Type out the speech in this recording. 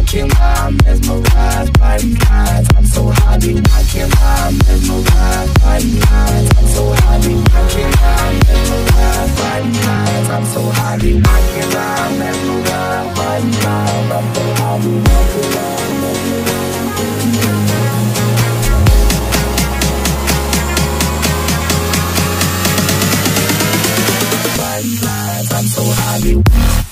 watching while I'm mesmerized by these eyes. I'm so highly watching while I'm mesmerized by these eyes. I'm so highly watching while I'm mesmerized by these eyes. I'm so highly watching while I'm mesmerized by these eyes. I'm so highly watching while I'm mesmerized. I'm so highly